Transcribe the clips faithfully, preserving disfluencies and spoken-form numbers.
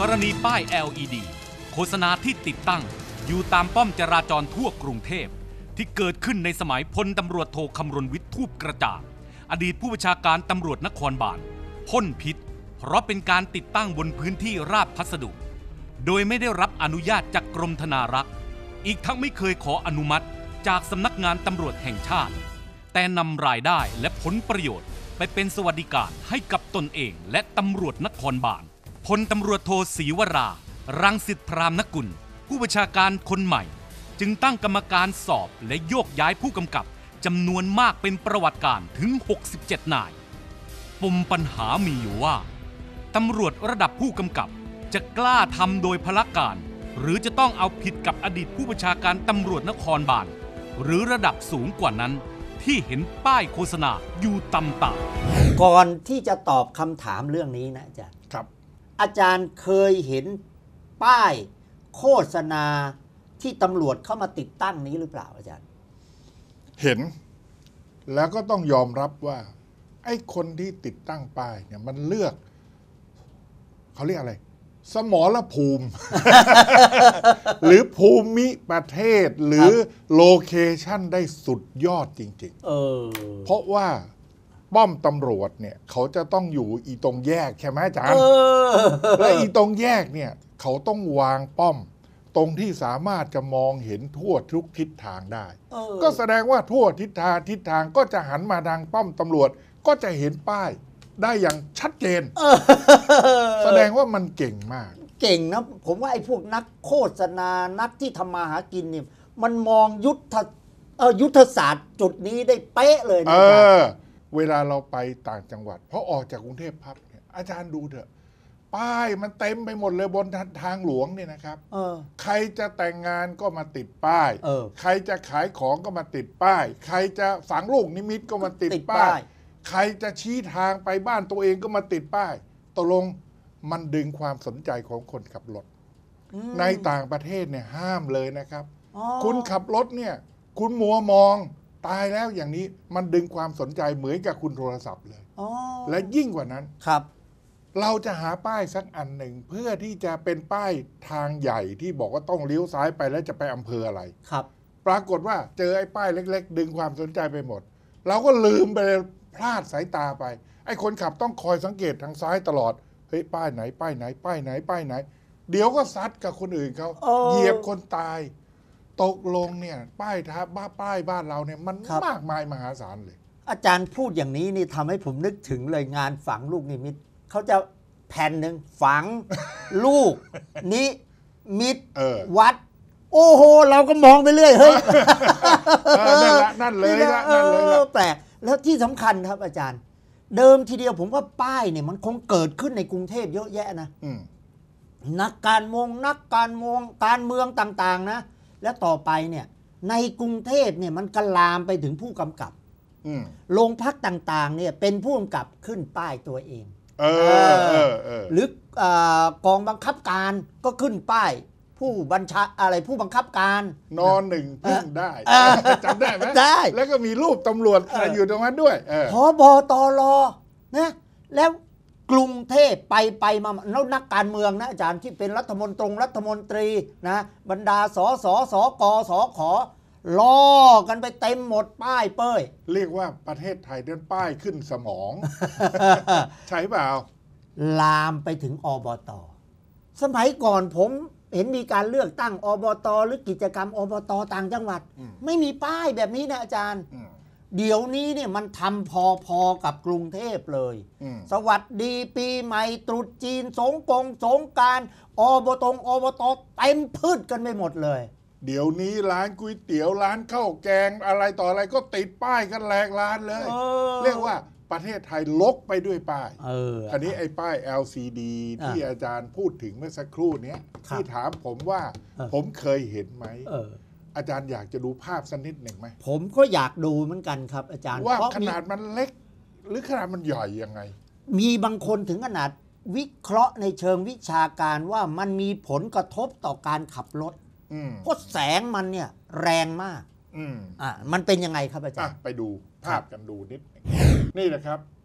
รณีป้าย แอล อี ดี โฆษณาที่ติดตั้งอยู่ตามป้อมจราจรทั่วกรุงเทพที่เกิดขึ้นในสมัยพลตำรวจโทคำรณวิทย์ทูปกระจ่างอดีตผู้บัญชาการตำรวจนครบาลพ่นพิษเพราะเป็นการติดตั้งบนพื้นที่ราบพัสดุโดยไม่ได้รับอนุญาตจากกรมธนารักษ์อีกทั้งไม่เคยขออนุมัติจากสำนักงานตำรวจแห่งชาติแต่นำรายได้และผลประโยชน์ไปเป็นสวัสดิการให้กับตนเองและตำรวจนครบาลพลตำรวจโทศรีวรา รังสิตพรามนกุลผู้บัญชาการคนใหม่จึงตั้งกรรมการสอบและโยกย้ายผู้กำกับจำนวนมากเป็นประวัติการถึงหกสิบเจ็ดนายปมปัญหามีอยู่ว่าตำรวจระดับผู้กำกับจะกล้าทำโดยพละการหรือจะต้องเอาผิดกับอดีตผู้บัญชาการตำรวจนครบาลหรือระดับสูงกว่านั้นที่เห็นป้ายโฆษณาอยู่ต่ำๆก่อนที่จะตอบคำถามเรื่องนี้นะอาจารย์ครับอาจารย์เคยเห็นป้ายโฆษณาที่ตำรวจเข้ามาติดตั้งนี้หรือเปล่าอาจารย์เห็นแล้วก็ต้องยอมรับว่าไอ้คนที่ติดตั้งป้ายเนี่ยมันเลือกเขาเรียกอะไรสมรภูมิ หรือภูมิประเทศหรือโลเคชั่นได้สุดยอดจริงๆเออเพราะว่าป้อมตำรวจเนี่ยเขาจะต้องอยู่อีตรงแยกใช่ไหมอาจารย์และอีตรงแยกเนี่ยเขาต้องวางป้อมตรงที่สามารถจะมองเห็นทั่วทุกทิศทางได้ก็แสดงว่าทั่วทิศทางทิศทางก็จะหันมาทางป้อมตำรวจก็จะเห็นป้ายได้อย่างชัดเจนแสดงว่ามันเก่งมากเก่งนะผมว่าไอ้พวกนักโฆษณานักที่ทำมาหากินเนี่ยมันมองยุทธเออยุทธศาสตร์จุดนี้ได้เป๊ะเลยนะอาจารย์เวลาเราไปต่างจังหวัดเพราะออกจากกรุงเทพพับเนี่ยอาจารย์ดูเถอะป้ายมันเต็มไปหมดเลยบนทางหลวงเนี่ยนะครับใครจะแต่งงานก็มาติดป้ายใครจะขายของก็มาติดป้ายใครจะฝังลูกนิมิตก็มาติดป้ายใครจะชี้ทางไปบ้านตัวเองก็มาติดป้ายตกลงมันดึงความสนใจของคนขับรถในต่างประเทศเนี่ยห้ามเลยนะครับคุณขับรถเนี่ยคุณมัวมองตายแล้วอย่างนี้มันดึงความสนใจเหมือนกับคุณโทรศัพท์เลยและยิ่งกว่านั้นครับเราจะหาป้ายสักอันหนึ่งเพื่อที่จะเป็นป้ายทางใหญ่ที่บอกว่าต้องเลี้ยวซ้ายไปแล้วจะไปอำเภออะไรครับปรากฏว่าเจอไอ้ป้ายเล็กๆดึงความสนใจไปหมดเราก็ลืมไปพลาดสายตาไปไอ้คนขับต้องคอยสังเกตทางซ้ายตลอดเฮ้ยป้ายไหนป้ายไหนป้ายไหนป้ายไหนเดี๋ยวก็ซัดกับคนอื่นเขาเหยียบคนตายตกลงเนี่ยป้ายท้าบ้าป้ายบ้านเราเนี่ยมันมากมายมหาศาลเลยอาจารย์พูดอย่างนี้นี่ทำให้ผมนึกถึงเลยงานฝังลูกนิมิตเขาจะแผ่นหนึ่งฝัง ลูกนิมิตวัดโอ้โหเราก็มองไปเรื่อยเฮ้ยนั่นละนั่นเลยละนั่นเลยละแปลกแล้วที่สำคัญครับอาจารย์เดิมทีเดียวผมว่าป้ายเนี่ยมันคงเกิดขึ้นในกรุงเทพเยอะแยะนะนักการเมืองนักการเมืองการเมืองต่างๆนะและต่อไปเนี่ยในกรุงเทพเนี่ยมันกลามไปถึงผู้กำกับโรงพักต่างๆเนี่ยเป็นผู้กำกับขึ้นป้ายตัวเองเออเออเออหรือกองบังคับการก็ขึ้นป้ายผู้บัญชาอะไรผู้บังคับการนอนหนึ่งพึ่งได้จำได้ไหมได้แล้วก็มีรูปตำรวจอยู่ตรงนั้นด้วยผบตรนะแล้วกรุงเทพไปไปมาแล้วนักการเมืองนะอาจารย์ที่เป็นรัฐมนตรีรัฐมนตรีนะบรรดาสสสกสขล้อกันไปเต็มหมดป้ายเป้ยเรียกว่าประเทศไทยเดินป้ายขึ้นสมอง ใช่เปล่าลามไปถึงอบต.สมัยก่อนผมเห็นมีการเลือกตั้งอบต.หรือกิจกรรมอบต.ต่างจังหวัดไม่มีป้ายแบบนี้นะอาจารย์เดี๋ยวนี้เนี่ยมันทำพอๆกับกรุงเทพเลยสวัสดีปีใหม่ตรุษจีนสงกงสงกรานต์อบต.อบต.เต็มพืชกันไปหมดเลยเดี๋ยวนี้ร้านก๋วยเตี๋ยวร้านข้าวแกงอะไรต่ออะไรก็ติดป้ายกันแหลกลานเลยเเรียกว่าประเทศไทยลกไปด้วยป้ายอันนี้ไอ้ป้าย แอล ซี ดี ที่อาจารย์พูดถึงเมื่อสักครู่นี้ที่ถามผมว่าผมเคยเห็นไหมอาจารย์อยากจะดูภาพสักนิดหนึ่งไหมผมก็อยากดูเหมือนกันครับอาจารย์ว่าขนาดมันเล็กหรือขนาดมันใหญ่ยังไงมีบางคนถึงขนาดวิเคราะห์ในเชิงวิชาการว่ามันมีผลกระทบต่อการขับรถเพราะแสงมันเนี่ยแรงมากอ่ามันเป็นยังไงครับอาจารย์ไปดูภาพกันดูนิดนี่นะครับ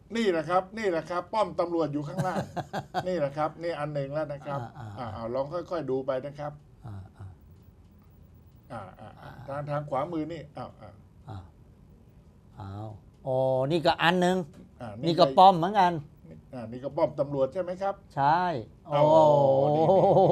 นี่แหละครับนี่แหละครับป้อมตำรวจอยู่ข้างล่าง นี่แหละครับนี่อันหนึ่งแล้วนะครับอ่าอ่าลองค่อยๆดูไปนะครับอ่าอ่าอ่าอ่าอ่าทางทางขวามือนี่อ้าวอ้าวอ้าวอ้าวอ๋อนี่ก็อันหนึ่งอ่านี่ก็ป้อมเหมือนกันอ่านี่ก็ป้อมตำรวจใช่ไหมครับใช่โอ้เอานี่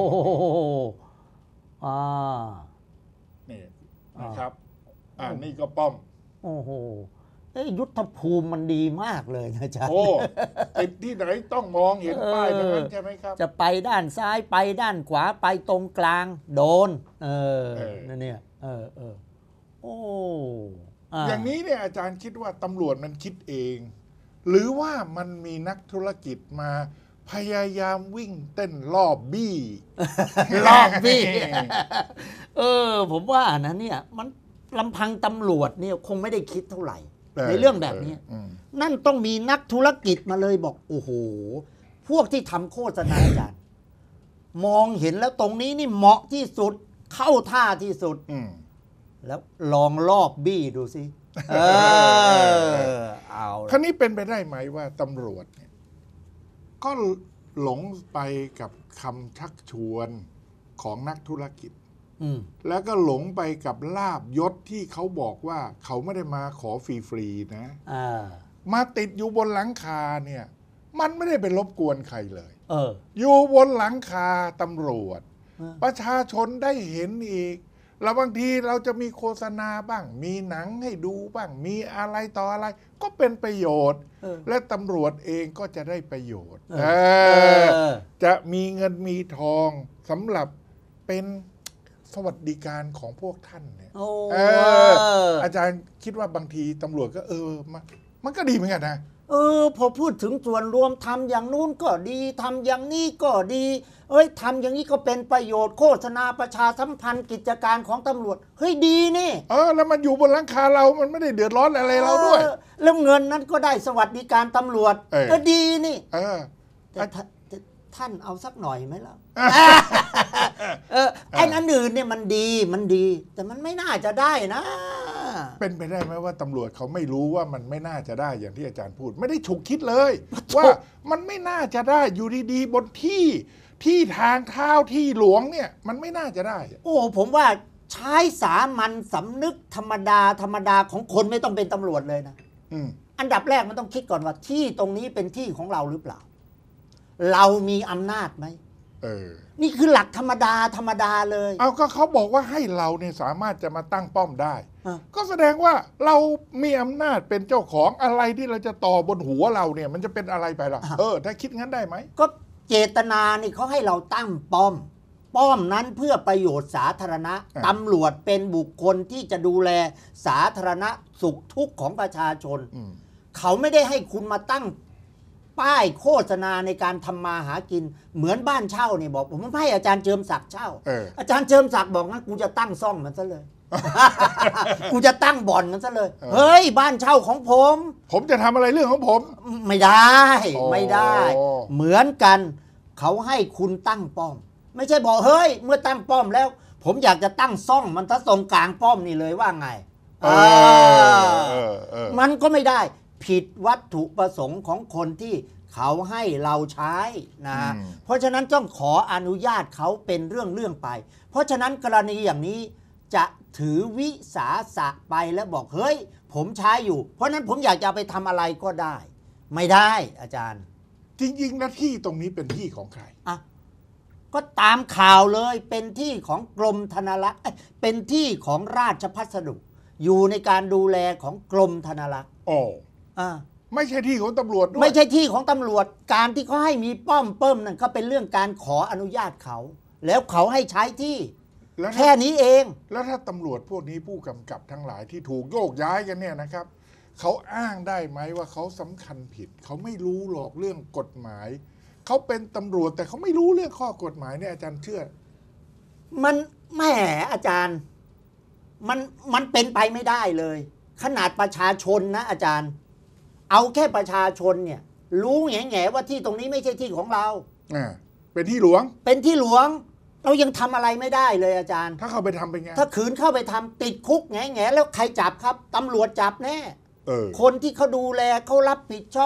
อ่านี่นะครับอ่านี่ก็ป้อมโอ้โหเอ้ยยุทธภูมิมันดีมากเลยนะจ๊ะโอ้ติดที่ไหนต้องมองเห็นป้ายทั้งนั้นใช่ไหมครับจะไปด้านซ้ายไปด้านขวาไปตรงกลางโดน เออเออนั่นเนี่ยเออเออโอ้อย่างนี้เนี่ยอาจารย์คิดว่าตำรวจมันคิดเอง หรือว่ามันมีนักธุรกิจมาพยายามวิ่งเต้นรอบบี้รอบบี้ เออ ผมว่านะเนี่ยมันลำพังตำรวจเนี่ยคงไม่ได้คิดเท่าไหร่ ในเรื่องแบบนี้ นั่นต้องมีนักธุรกิจมาเลยบอกโอ้โหพวกที่ทำโฆษณาอาจารย์มองเห็นแล้วตรงนี้นี่เหมาะที่สุดเข้าท่าที่สุดแล้วลองรอบบี้ดูสิเออเอาคราวนี้เป็นไปได้ไหมว่าตำรวจเนี่ยก็หลงไปกับคำชักชวนของนักธุรกิจอืมแล้วก็หลงไปกับลาบยศที่เขาบอกว่าเขาไม่ได้มาขอฟรีๆนะอ่ามาติดอยู่บนหลังคาเนี่ยมันไม่ได้ไปรบกวนใครเลยเอออยู่บนหลังคาตำรวจเออประชาชนได้เห็นอีกแล้วบางทีเราจะมีโฆษณาบ้าง มีหนังให้ดูบ้าง มีอะไรต่ออะไร ก็เป็นประโยชน์เออและตำรวจเองก็จะได้ประโยชน์เออเออเออจะมีเงินมีทองสำหรับเป็นสวัสดิการของพวกท่านเนี่ยโอ้เอออาจารย์คิดว่าบางทีตำรวจก็เออมันมันก็ดีเหมือนกันนะเออพอพูดถึงส่วนรวมทำอย่างนู้นก็ดีทำอย่างนี้ก็ดี เอ้ยทำอย่างนี้ก็เป็นประโยชน์โฆษณาประชาสัมพันธ์กิจการของตำรวจเฮ้ยดีนี่เออแล้วมันอยู่บนหลังคาเรามันไม่ได้เดือดร้อนอะไรเราด้วยออแล้วเงินนั้นก็ได้สวัสดิการตำรวจเออก็ดีนี่เออแต่ท่านแต่ท่านเอาสักหน่อยไหมล่ะ เออไอ้นั้นอื่นเนี่ยมันดีมันดี แต่มันไม่น่าจะได้นะเป็นไปได้ไหมว่าตำรวจเขาไม่รู้ว่ามันไม่น่าจะได้อย่างที่อาจารย์พูด ไม่ได้ฉุกคิดเลย ว่ามันไม่น่าจะได้อยู่ดีๆบนที่ที่ทางเท้าที่หลวงเนี่ยมันไม่น่าจะได้โอ้ผมว่าใช้สามัญสำนึกธรรมดาธรรมดาของคนไม่ต้องเป็นตำรวจเลยนะอืมอันดับแรกมันต้องคิดก่อนว่าที่ตรงนี้เป็นที่ของเราหรือเปล่า เรามีอำนาจไหมเออนี่คือหลักธรรมดาธรรมดาเลยเอาก็เขาบอกว่าให้เราเนี่ยสามารถจะมาตั้งป้อมได้อ่ะก็แสดงว่าเรามีอำนาจเป็นเจ้าของอะไรที่เราจะต่อบนหัวเราเนี่ย มันจะเป็นอะไรไปล่ะเออถ้าคิดงั้นได้ไหมก็เจตนานี่เขาให้เราตั้งป้อม ป้อมนั้นเพื่อประโยชน์สาธารณะอ่ะตำรวจเป็นบุคคลที่จะดูแลสาธารณสุขทุกข์ของประชาชนอืมเขาไม่ได้ให้คุณมาตั้งป้ายโฆษณาในการทำมาหากิน เหมือนบ้านเช่าเนี่ยบอกผมไม่ให้อาจารย์เจิมศักดิ์เช่าเอออาจารย์เจิมศักดิ์บอกงั้นกูจะตั้งซ่องมันซะเลย กูจะตั้งบ่อนมันซะเลยเออเฮ้ยบ้านเช่าของผมผมจะทำอะไรเรื่องของผมไม่ได้โอ้ไม่ได้ เหมือนกัน เขาให้คุณตั้งป้อม ไม่ใช่บอกเฮ้ยเมื่อตั้งป้อมแล้ว ผมอยากจะตั้งซ่องมันถ้าตรงกลางป้อมนี่เลยว่าไงเออเออเออมันก็ไม่ได้ผิดวัตถุประสงค์ของคนที่เขาให้เราใช้นะอืมเพราะฉะนั้นต้องขออนุญาตเขาเป็นเรื่องเรื่องไป เพราะฉะนั้นกรณีอย่างนี้จะถือวิสาสะไปแล้วบอกเฮ้ยผมใช้อยู่ เพราะฉะนั้นผมอยากจะเอาไปทำอะไรก็ได้ ไม่ได้อาจารย์จริงๆนะที่ตรงนี้เป็นที่ของใครอ่ะก็ตามข่าวเลยเป็นที่ของกรมธนารักษ์เอ้ยเป็นที่ของราชพัสดุ อยู่ในการดูแลของกรมธนารักษ์โอ้อ่าไม่ใช่ที่ของตำรวจด้วยไม่ใช่ที่ของตำรวจการที่เขาให้มีป้อมเปิ้มนั่นก็เป็นเรื่องการขออนุญาตเขา แล้วเขาให้ใช้ที่แล้วถ้าแค่นี้เองแล้วถ้าตำรวจพวกนี้ผู้กำกับทั้งหลายที่ถูกโยกย้ายกันเนี่ยนะครับ เขาอ้างได้ไหมว่าเขาสำคัญผิด เขาไม่รู้หรอกเรื่องกฎหมาย เขาเป็นตำรวจแต่เขาไม่รู้เรื่องข้อกฎหมายเนี่ยอาจารย์เชื่อมันแหมอาจารย์ มันมันเป็นไปไม่ได้เลย ขนาดประชาชนนะอาจารย์ เอาแค่ประชาชนเนี่ย รู้แง่ๆว่าที่ตรงนี้ไม่ใช่ที่ของเราอ่า เป็นที่หลวงเป็นที่หลวง เรายังทำอะไรไม่ได้เลยอาจารย์ถ้าเขาไปทำเป็นไงถ้าขืนเข้าไปทำติดคุกแง่ๆแล้วใครจับครับตำรวจจับแน่เออคนที่เขาดูแลเขารับผิดชอบ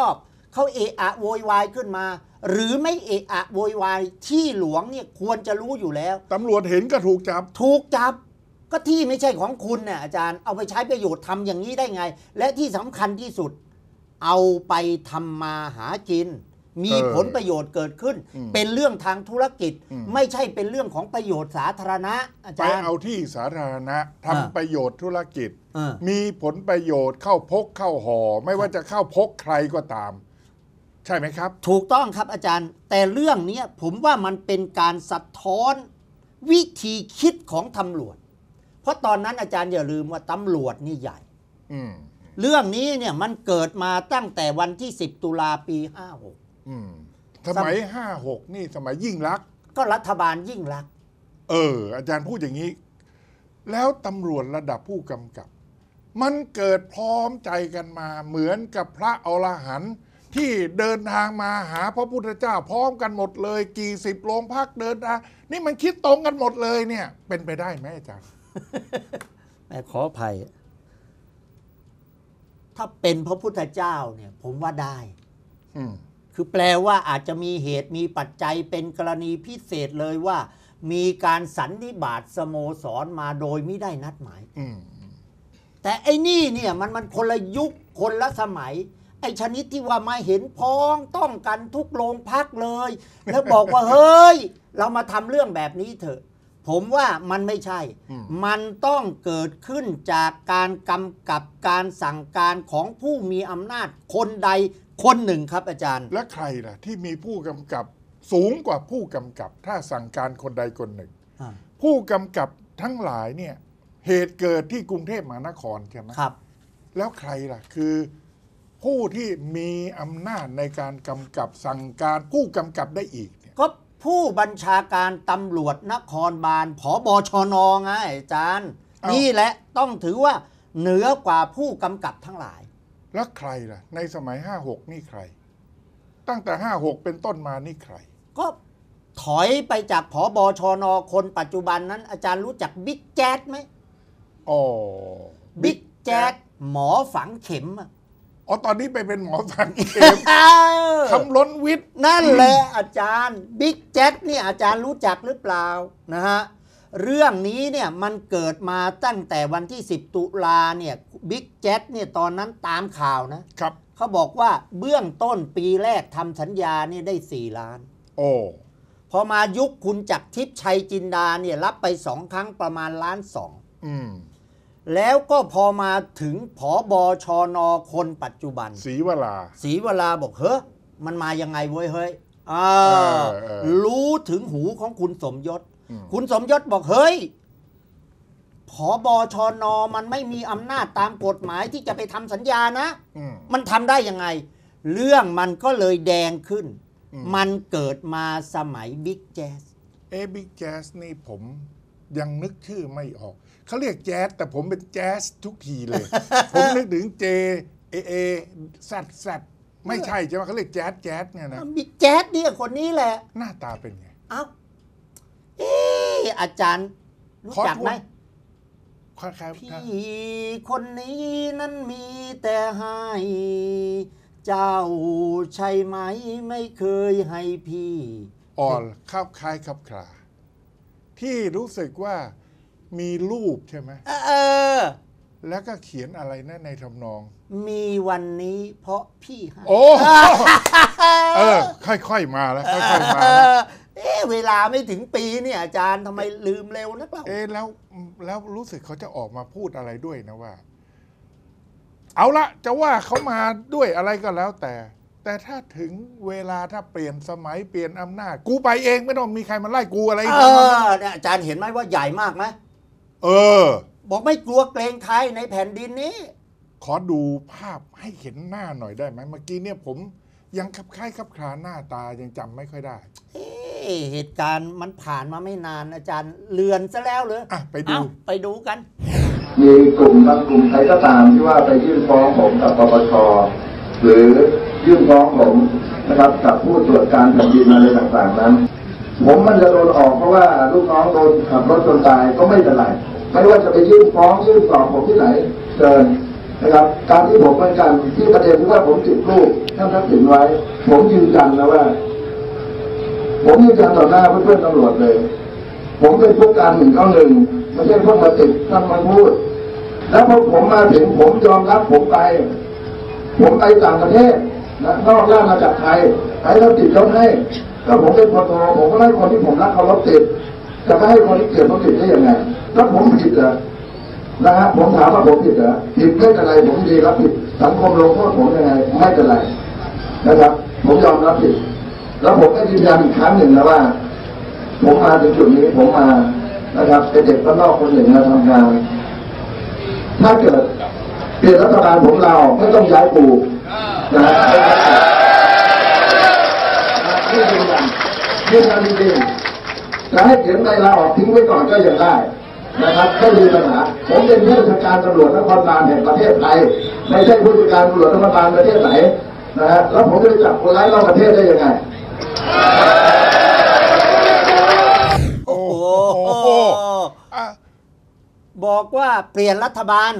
เขาเอะอะโวยวายขึ้นมา หรือไม่เอะอะโวยวายที่หลวงเนี่ยควรจะรู้อยู่แล้วตำรวจเห็นก็ถูกจับถูกจับก็ที่ไม่ใช่ของคุณเนี่ยอาจารย์เอาไปใช้ประโยชน์ทำอย่างนี้ได้ไงและที่สำคัญที่สุดเอาไปทำมาหากินมีผลประโยชน์เกิดขึ้นเป็นเรื่องทางธุรกิจไม่ใช่เป็นเรื่องของประโยชน์สาธารณะอาจารย์ไปเอาที่สาธารณะทำประโยชน์ธุรกิจมีผลประโยชน์เข้าพกเข้าห่อไม่ว่าจะเข้าพกใครก็ตามใช่ไหมครับถูกต้องครับอาจารย์แต่เรื่องนี้ผมว่ามันเป็นการสะท้อนวิธีคิดของตำรวจเพราะตอนนั้นอาจารย์อย่าลืมว่าตำรวจนี่ใหญ่เรื่องนี้เนี่ยมันเกิดมาตั้งแต่วันที่สิบตุลาปีห้าหกสมัยห้าหกนี่สมัยยิ่งลักษณ์ก็รัฐบาลยิ่งลักษณ์เอออาจารย์พูดอย่างนี้แล้วตำรวจระดับผู้กำกับมันเกิดพร้อมใจกันมาเหมือนกับพระอรหันต์ที่เดินทางมาหาพระพุทธเจ้าพร้อมกันหมดเลยกี่สิบโรงพักเดินทางนี่มันคิดตรงกันหมดเลยเนี่ยเป็นไปได้ไหมอาจารย์แม่ขออภัยถ้าเป็นพระพุทธเจ้าเนี่ยผมว่าได้คือแปลว่าอาจจะมีเหตุมีปัจจัยเป็นกรณีพิเศษเลยว่ามีการสันนิบาตสโมสรมาโดยไม่ได้นัดหมายแต่ไอ้นี่เนี่ยมันมันคนละยุคคนละสมัยไอ้ชนิดที่ว่ามาเห็นพ้องต้องกันทุกโรงพักเลยแล้วบอกว่าเฮ้ยเรามาทำเรื่องแบบนี้เถอะผมว่ามันไม่ใช่มันต้องเกิดขึ้นจากการกำกับการสั่งการของผู้มีอำนาจคนใดคนหนึ่งครับอาจารย์และใครล่ะที่มีผู้กำกับสูงกว่าผู้กำกับถ้าสั่งการคนใดคนหนึ่งผู้กำกับทั้งหลายเนี่ยเหตุเกิดที่กรุงเทพมหานครใช่ไหมครับแล้วใครล่ะคือผู้ที่มีอำนาจในการกำกับสั่งการผู้กำกับได้อีกก็ผู้บัญชาการตำรวจนครบาลผบชนไงอาจารย์นี่แหละต้องถือว่าเหนือกว่าผู้กำกับทั้งหลายแล้วใครล่ะในสมัยห้าหกนี่ใครตั้งแต่ห้าหกเป็นต้นมานี่ใครก็ถอยไปจากผบชนคนปัจจุบันนั้นอาจารย์รู้จักบิ๊กแจ๊ดไหมอ๋อบิ๊กแจ๊ดหมอฝังเข็มอ๋อตอนนี้ไปเป็นหมอฝังเข็มคำล้นวิทย์นั่นแหละอาจารย์บิ๊กแจ๊ดนี่อาจารย์รู้จักหรือเปล่านะฮะเรื่องนี้เนี่ยมันเกิดมาตั้งแต่วันที่สิบตุลาเนี่ยบิ๊กแจ๊ดเนี่ยตอนนั้นตามข่าวนะครับเขาบอกว่าเบื้องต้นปีแรกทำสัญญาเนี่ยได้สี่ล้านโอ้พอมายุคคุณจักรทิพย์ชัยจินดาเนี่ยรับไปสองครั้งประมาณล้านสองแล้วก็พอมาถึงผบชนคนปัจจุบันศรีวราศรีวราบอกเฮ้ยมันมายังไงเว้ยเฮ้ยรู้ถึงหูของคุณสมยศคุณสมยศบอกเฮ้ยผบชนมันไม่มีอำนาจตามกฎหมายที่จะไปทำสัญญานะมันทำได้ยังไงเรื่องมันก็เลยแดงขึ้นมันเกิดมาสมัยบิ๊กแจ๊สเอ๊ะบิ๊กแจ๊สนี่ผมยังนึกชื่อไม่ออกเขาเรียกแจ๊สแต่ผมเป็นแจ๊สทุกทีเลยผมนึกถึงเจเอเอแซดแซดไม่ใช่ใช่ไหมเขาเรียกแจ๊สแจ๊สเนี่ยนะบิ๊กแจ๊สเนี่ยคนนี้แหละหน้าตาเป็นไงอ้าวเอออาจารย์รู้จักไหมพี่คนนี้นั้นมีแต่ให้เจ้าใช่ไหมไม่เคยให้พี่อ่อนคับคล้ายคับคลาที่รู้สึกว่ามีรูปใช่ไหมเออแล้วก็เขียนอะไรนะในทำนองมีวันนี้เพราะพี่ให้โอ้เออค่อยๆมาแล้วค่อยๆมาเอ๊ะเวลาไม่ถึงปีเนี่ยอาจารย์ทำไมลืมเร็วนักเล่าเอ๊ะแล้วแล้วรู้สึกเขาจะออกมาพูดอะไรด้วยนะว่าเอาละจะว่าเขามาด้วยอะไรก็แล้วแต่แต่ถ้าถึงเวลาถ้าเปลี่ยนสมัยเปลี่ยนอำนาจกูไปเองไม่ต้องมีใครมาไล่กูอะไรเออเนี่ยอาจารย์เห็นไหมว่าใหญ่มากไหมเออบอกไม่กลัวเกรงใครในแผ่นดินนี้ขอดูภาพให้เห็นหน้าหน่อยได้ไหมเมื่อกี้เนี่ยผมยังคับคล้ายคับคลาหน้าตายังจำไม่ค่อยได้เอ๊ะเหตุการณ์มันผ่านมาไม่นานอาจารย์เลือนซะแล้วเลยอ่ะไปดูไปดูกันมีกลุ่มบางกลุ่มใครก็ตามที่ว่าไปยื่นฟ้องผมกับปปชหรือยื่นฟ้องผมนะครับกับผู้ตรวจการแผ่นดินอะไรต่างๆนั้นผมมันจะโดนออกเพราะว่าลูกน้องโดนขับรถจนตายก็ไม่เป็นไรไม่ว่าจะไปยื่นฟ้องยื่นสอบผมที่ไหนเชิญนะครับการที่ผมเหมือนกันที่ประเด็นที่ว่าผมติดรูปท่านทักษิณไว้ผมยืนยันนะว่าผมยืนยันต่อหน้าเพื่อนๆตำรวจเลยผมเป็นผู้การหนึ่งเก้าหนึ่งไม่ใช่พวกมาติดท่านมาพูดแล้วพอผมมาถึงผมยอมรับผมไปผมไปต่างประเทศนะนอกราชอาณาจักรไทยใครเขาติดเขาให้ก็ผมเป็นพอผมก็ให้คนที่ผมรักเขาลบติดจะไม่ให้คนที่เกลียดเขาติดได้ยังไงแล้วผมผิดเหรอนะฮะผมถามว่าผมผิดเหรอผิดไม่เป็นไรผมดีรับผิดสังคมลงโทษผมยังไงไม่เป็นไรนะครับผมยอมรับผิดแล้วผมก็ยืนยันอีกครั้งหนึ่งนะว่าผมมาถึงจุดนี้ผมมานะครับเป็นเด็กบ้านนอกคนหนึ่งมาทำงานถ้าเกิดเปลี่ยนรัฐบาลผมเราไม่ต้องย้ายกูนะฮะนี่ยืนยันยืนยันจริงๆจะให้เขียนใบลาออกทิ้งไว้ก่อนก็ยังได้นะครับไม่มีปัญหาผมเป็นผู้จัดการตำรวจนครบาลแห่งประเทศไทยไม่ใช่ผู้จัดการตำรวจนครบาลประเทศไหนนะฮะแล้วผมจะไปจับคนร้ายนอกประเทศได้ยังไงโอ้โหบอกว่าเปลี่ยนรัฐบาล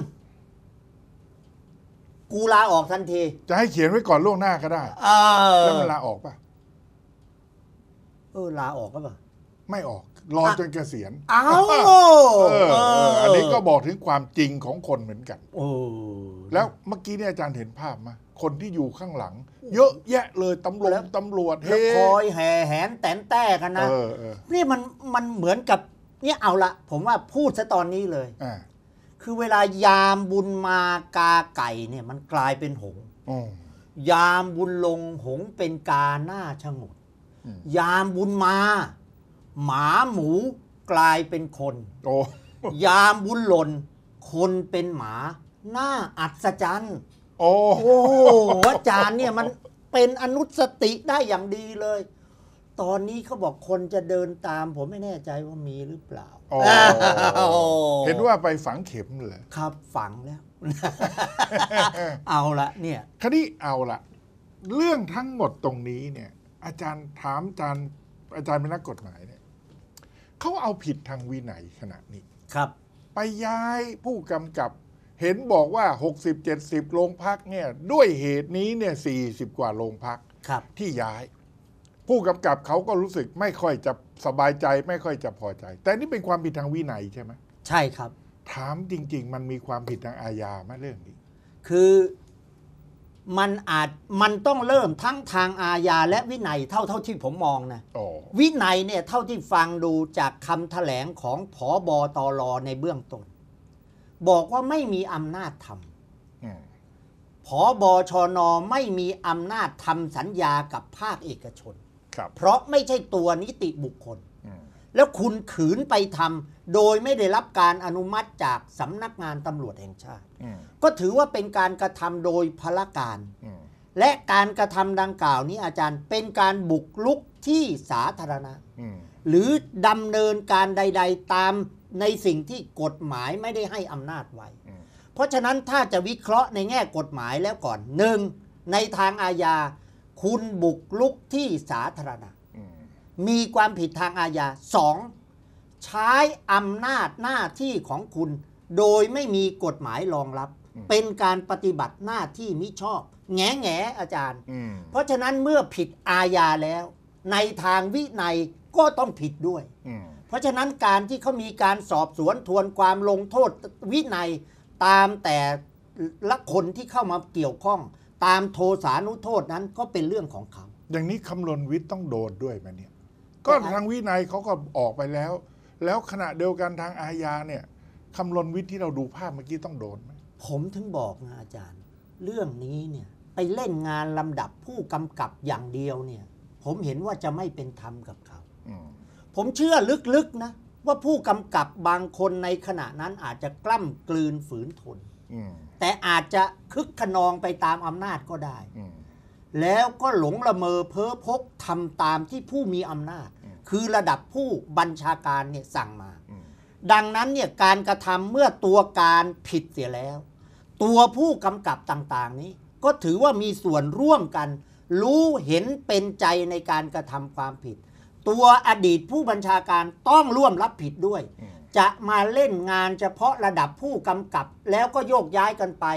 กูลาออกทันทีจะให้เขียนไว้ก่อนล่วงหน้าก็ได้แล้วมันลาออกป่ะเออลาออกก็ป่ะไม่ออกรอจนเกษียณอ้าวอันนี้ก็บอกถึงความจริงของคนเหมือนกันแล้วเมื่อกี้เนี่ยอาจารย์เห็นภาพไหมคนที่อยู่ข้างหลังเยอะแยะเลยตำรวจตำรวจเฮคอยแห่แหนแตนแต้กันนะนี่มันมันเหมือนกับเนี่ยเอาละผมว่าพูดซะตอนนี้เลยคือเวลายามบุญมากาไก่เนี่ยมันกลายเป็นหงส์ยามบุญลงหงส์เป็นกาหน้าชงนยามบุญมาหมาหมูกลายเป็นคนยามบุญหล่นคนเป็นหมาหน้าอัศจรรย์โอ้โหอาจารย์เนี่ยมันเป็นอนุสติได้อย่างดีเลยตอนนี้เขาบอกคนจะเดินตามผมไม่แน่ใจว่ามีหรือเปล่าเห็นว่าไปฝังเข็มเลยครับฝังแล้ว เอาละเนี่ยคดีเอาละเรื่องทั้งหมดตรงนี้เนี่ยอาจารย์ถามอาจารย์อาจารย์เป็นนักกฎหมายเนี่ยเขาเอาผิดทางวินัยขณะนี้ครับไปย้ายผู้กำกับเห็นบอกว่า หกสิบ เจ็ดสิบ โรงพักเนี่ยด้วยเหตุนี้เนี่ยสี่สิบกว่าโรงพักที่ย้ายผู้กำกับเขาก็รู้สึกไม่ค่อยจะสบายใจไม่ค่อยจะพอใจแต่นี่เป็นความผิดทางวินัยใช่ไหมใช่ครับถามจริงๆมันมีความผิดทางอาญาไหมเรื่องนี้คือมันอาจมันต้องเริ่มทั้งทางอาญาและวินัยเท่าเท่าที่ผมมองนะวินัยเนี่ยเท่าที่ฟังดูจากคำแถลงของผบตรในเบื้องต้นบอกว่าไม่มีอำนาจทำผบชนไม่มีอำนาจทำสัญญากับภาคเอกชนเพราะไม่ใช่ตัวนิติบุคคลแล้วคุณขืนไปทำโดยไม่ได้รับการอนุมัติจากสำนักงานตำรวจแห่งชาติก็ถือว่าเป็นการกระทำโดยพลการและการกระทำดังกล่าวนี้อาจารย์เป็นการบุกรุกที่สาธารณะหรือดำเนินการใดๆตามในสิ่งที่กฎหมายไม่ได้ให้อำนาจไว้เพราะฉะนั้นถ้าจะวิเคราะห์ในแง่กฎหมายแล้วก่อนหนึ่งในทางอาญาคุณบุกรุกที่สาธารณะมีความผิดทางอาญาสองใช้อำนาจหน้าที่ของคุณโดยไม่มีกฎหมายรองรับเป็นการปฏิบัติหน้าที่มิชอบแง่แง่อาจารย์เพราะฉะนั้นเมื่อผิดอาญาแล้วในทางวินัยก็ต้องผิดด้วยเพราะฉะนั้นการที่เขามีการสอบสวนทวนความลงโทษวินัยตามแต่ละคนที่เข้ามาเกี่ยวข้องตามโทสานุโทษนั้นก็เป็นเรื่องของเขาอย่างนี้คำนวณวิทย์ต้องโดนด้วยไหมเนี่ยก็ทางวินัยเขาก็ออกไปแล้วแล้วขณะเดียวกันทางอาญาเนี่ยคำนวณวิทย์ที่เราดูภาพเมื่อกี้ต้องโดนไหมผมถึงบอกนะอาจารย์เรื่องนี้เนี่ยไปเล่นงานลำดับผู้กำกับอย่างเดียวเนี่ยผมเห็นว่าจะไม่เป็นธรรมกับเขาผมเชื่อลึกๆนะว่าผู้กำกับบางคนในขณะนั้นอาจจะกล้ำกลืนฝืนทนแต่อาจจะคึกขนองไปตามอำนาจก็ได้แล้วก็หลงละเมอเพ้อพกทำตามที่ผู้มีอำนาจคือระดับผู้บัญชาการเนี่ยสั่งมาดังนั้นเนี่ยการกระทำเมื่อตัวการผิดเสียแล้วตัวผู้กำกับต่างๆนี้ก็ถือว่ามีส่วนร่วมกันรู้เห็นเป็นใจในการกระทำความผิดตัวอดีตผู้บัญชาการต้องร่วมรับผิดด้วยจะมาเล่นงานเฉพาะระดับผู้กำกับแล้วก็โยกย้ายกันไป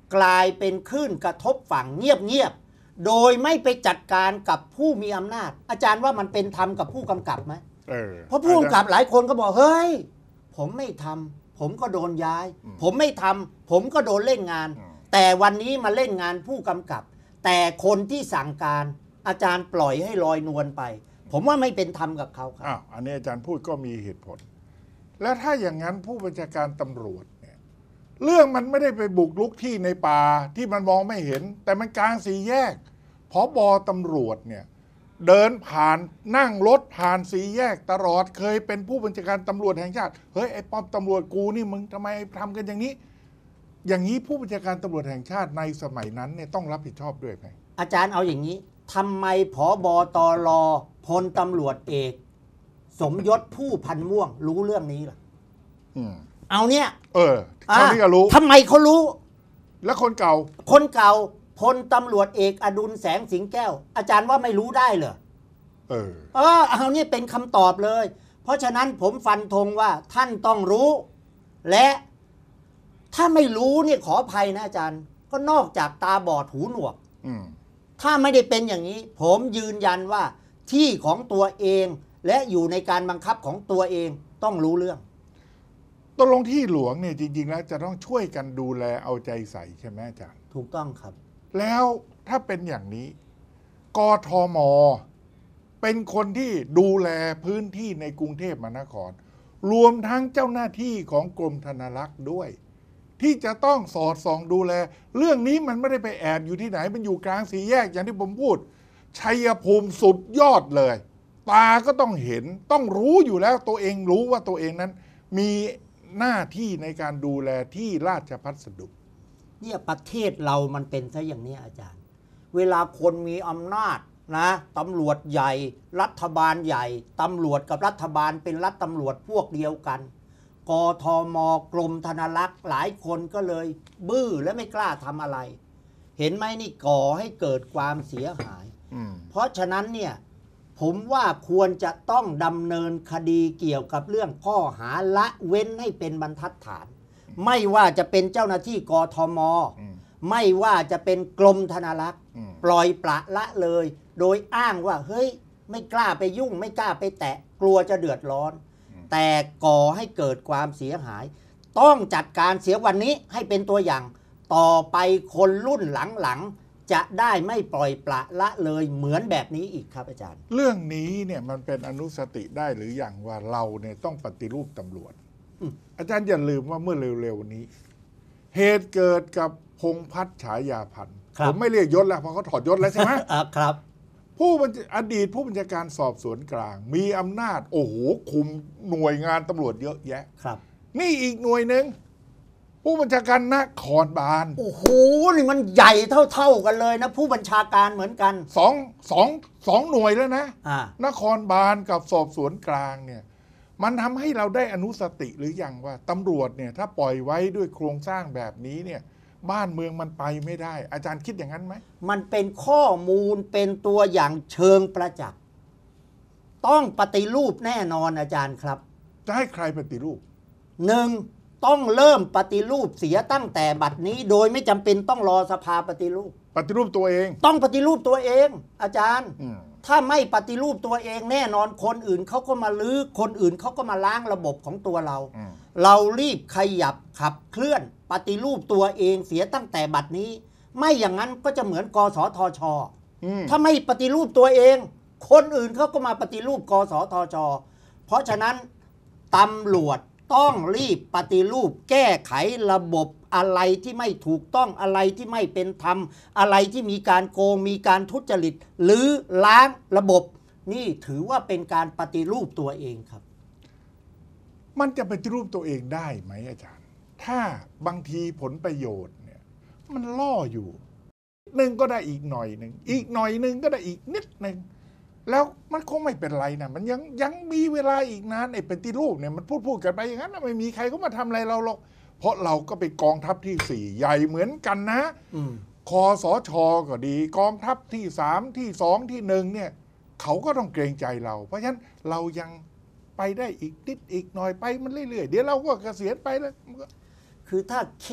กลายเป็นคลื่นกระทบฝั่งเงียบๆโดยไม่ไปจัดการกับผู้มีอำนาจอาจารย์ว่ามันเป็นธรรมกับผู้กำกับไหมเออเพราะผู้กำกับหลายคนก็บอกเฮ้ยผมไม่ทำผมก็โดนย้ายผมไม่ทำผมก็โดนเล่นงานแต่วันนี้มาเล่นงานผู้กำกับแต่คนที่สั่งการอาจารย์ปล่อยให้ลอยนวลไปผมว่าไม่เป็นธรรมกับเขาครับอ้าวอันนี้อาจารย์พูดก็มีเหตุผลแล้วถ้าอย่างนั้นผู้บัญชาการตำรวจเนี่ยเรื่องมันไม่ได้ไปบุกรุกที่ในป่าที่มันมองไม่เห็นแต่มันกลางสี่แยกผบ.ตำรวจเนี่ยเดินผ่านนั่งรถผ่านสี่แยกตลอดเคยเป็นผู้บัญชาการตำรวจแห่งชาติเฮ้ยไอ้ป้อมตำรวจกูนี่มึงทำไมทำกันอย่างนี้อย่างนี้ผู้บัญชาการตำรวจแห่งชาติในสมัยนั้นเนี่ยต้องรับผิดชอบด้วยไหมอาจารย์เอาอย่างนี้ทำไมผบ.ตร.พลตำรวจเอกสมยศผู้พันม่วงรู้เรื่องนี้ล่ะเอาเนี่ยเออเขาไม่ก็รู้ทำไมเขารู้แล้วคนเก่าคนเก่าพลตำรวจเอกอดุลแสงสิงแก้วอาจารย์ว่าไม่รู้ได้เหรอเออเออเอาเนี่ยเป็นคำตอบเลยเพราะฉะนั้นผมฟันธงว่าท่านต้องรู้และถ้าไม่รู้เนี่ยขออภัยนะอาจารย์ก็นอกจากตาบอดหูหนวกถ้าไม่ได้เป็นอย่างนี้ผมยืนยันว่าที่ของตัวเองและอยู่ในการบังคับของตัวเองต้องรู้เรื่องตกลงที่หลวงเนี่ยจริงๆแล้วจะต้องช่วยกันดูแลเอาใจใส่ใช่ไหมอาจารย์ถูกต้องครับแล้วถ้าเป็นอย่างนี้กทม.เป็นคนที่ดูแลพื้นที่ในกรุงเทพมหานครรวมทั้งเจ้าหน้าที่ของกรมธนารักษ์ด้วยที่จะต้องสอดส่องดูแลเรื่องนี้มันไม่ได้ไปแอบอยู่ที่ไหนมันอยู่กลางสี่แยกอย่างที่ผมพูดชัยภูมิสุดยอดเลยตาก็ต้องเห็นต้องรู้อยู่แล้วตัวเองรู้ว่าตัวเองนั้นมีหน้าที่ในการดูแลที่ราชพัสดุเนี่ยประเทศเรามันเป็นซะอย่างนี้อาจารย์เวลาคนมีอำนาจนะตำรวจใหญ่รัฐบาลใหญ่ตำรวจกับรัฐบาลเป็นรัฐตำรวจพวกเดียวกันกทม.กรมธนารักษ์หลายคนก็เลยบื้อและไม่กล้าทำอะไรเห็นไหมนี่ก่อให้เกิดความเสียหายเพราะฉะนั้นเนี่ยผมว่าควรจะต้องดำเนินคดีเกี่ยวกับเรื่องข้อหาละเว้นให้เป็นบรรทัดฐานไม่ว่าจะเป็นเจ้าหน้าที่กทม.ไม่ว่าจะเป็นกรมธนารักษ์ปล่อยปละละเลยโดยอ้างว่าเฮ้ยไม่กล้าไปยุ่งไม่กล้าไปแตะกลัวจะเดือดร้อนแต่ก่อให้เกิดความเสียหายต้องจัดการเสียวันนี้ให้เป็นตัวอย่างต่อไปคนรุ่นหลังๆจะได้ไม่ปล่อยปละละเลยเหมือนแบบนี้อีกครับอาจารย์เรื่องนี้เนี่ยมันเป็นอนุสติได้หรืออย่างว่าเราเนี่ยต้องปฏิรูปตำรวจอาจารย์อย่าลืมว่าเมื่อเร็วๆนี้เหตุเกิดกับพงษ์พัฒน์ฉายาพันธ์ผมไม่เรียกยศแล้วเพราะเขาถอดยศแล้วใช่ไหมครับผู้อดีตผู้บัญชาการสอบสวนกลางมีอำนาจโอ้โหคุมหน่วยงานตำรวจเยอะแยะครับนี่อีกหน่วยหนึ่งผู้บัญชาการนครบาลโอ้โหนี่มันใหญ่เท่าๆกันเลยนะผู้บัญชาการเหมือนกันสองสองสองหน่วยแล้วนะนครบาลกับสอบสวนกลางเนี่ยมันทำให้เราได้อนุสติหรือยังว่าตำรวจเนี่ยถ้าปล่อยไว้ด้วยโครงสร้างแบบนี้เนี่ยบ้านเมืองมันไปไม่ได้อาจารย์คิดอย่างนั้นไหมมันเป็นข้อมูลเป็นตัวอย่างเชิงประจักษ์ต้องปฏิรูปแน่นอนอาจารย์ครับจะให้ใครปฏิรูปหนึ่งต้องเริ่มปฏิรูปเสียตั้งแต่บัดนี้โดยไม่จำเป็นต้องรอสภาปฏิรูปปฏิรูปตัวเองต้องปฏิรูปตัวเองอาจารย์ถ้าไม่ปฏิรูปตัวเองแน่นอนคนอื่นเขาก็มาลื้อคนอื่นเขาก็มาล้างระบบของตัวเราเรารีบขยับขับเคลื่อนปฏิรูปตัวเองเสียตั้งแต่บัดนี้ไม่อย่างนั้นก็จะเหมือนกสทช.ถ้าไม่ปฏิรูปตัวเองคนอื่นเขาก็มาปฏิรูปกสทช.เพราะฉะนั้นตำรวจต้องรีบปฏิรูปแก้ไขระบบอะไรที่ไม่ถูกต้องอะไรที่ไม่เป็นธรรมอะไรที่มีการโกงมีการทุจริตหรือล้างระบบนี่ถือว่าเป็นการปฏิรูปตัวเองครับมันจะปฏิรูปตัวเองได้ไหมอาจารย์ถ้าบางทีผลประโยชน์เนี่ยมันล่ออยู่หนึ่งก็ได้อีกหน่อยหนึ่งอีกหน่อยหนึ่งก็ได้อีกนิดหนึ่งแล้วมันคงไม่เป็นไรนะมันยังยังมีเวลาอีกนานไอ้ปฏิรูปเนี่ยมันพูดพูดกันไปอย่างนั้นไม่มีใครก็มาทำอะไรเราหรอกเพราะเราก็เป็นกองทัพที่สี่ใหญ่เหมือนกันนะคสช.ก็ดีกองทัพที่สามที่สองที่หนึ่งเนี่ยเขาก็ต้องเกรงใจเราเพราะฉะนั้นเรายังไปได้อีกนิดอีกหน่อยไปมันเรื่อยๆเดี๋ยวเราก็เกษียณไปแล้วคือถ้าคิด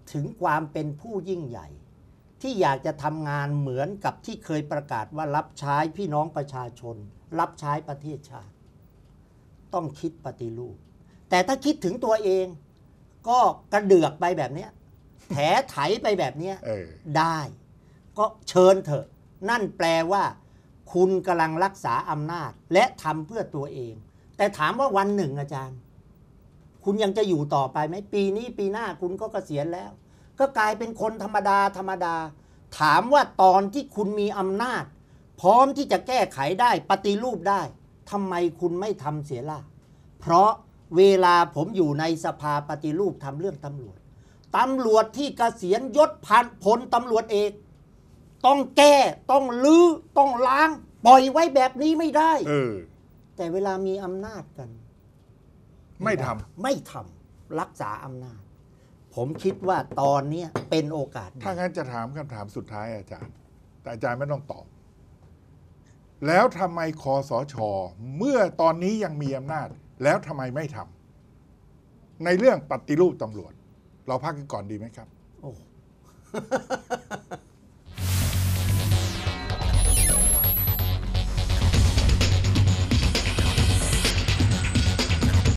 ถึงความเป็นผู้ยิ่งใหญ่ ที่อยากจะทำงานเหมือนกับที่เคยประกาศว่ารับใช้พี่น้องประชาชน รับใช้ประเทศชาติต้องคิดปฏิรูปแต่ถ้าคิดถึงตัวเองก็กระเดือกไปแบบนี้แถไถไปแบบนี้ได้ก็เชิญเถอะนั่นแปลว่าคุณกำลังรักษาอำนาจและทำเพื่อตัวเองแต่ถามว่าวันหนึ่งอาจารย์คุณยังจะอยู่ต่อไปไหมปีนี้ปีหน้าคุณก็เกษียณแล้วก็กลายเป็นคนธรรมดาธรรมดาถามว่าตอนที่คุณมีอำนาจพร้อมที่จะแก้ไขได้ปฏิรูปได้ทำไมคุณไม่ทำเสียล่ะเพราะเวลาผมอยู่ในสภาปฏิรูปทำเรื่องตำรวจตำรวจที่เกษียณยศพันพลตำรวจเอกต้องแก้ต้องลื้อต้องล้างปล่อยไว้แบบนี้ไม่ได้เออแต่เวลามีอำนาจกันไม่ทำไม่ทำรักษาอำนาจผมคิดว่าตอนนี้เป็นโอกาสถ้างั้นจะถามคำถามสุดท้ายอาจารย์แต่อาจารย์ไม่ต้องตอบแล้วทำไมคสช.เมื่อตอนนี้ยังมีอำนาจแล้วทำไมไม่ทำในเรื่องปฏิรูปตำรวจเราพักกันก่อนดีไหมครับโอ้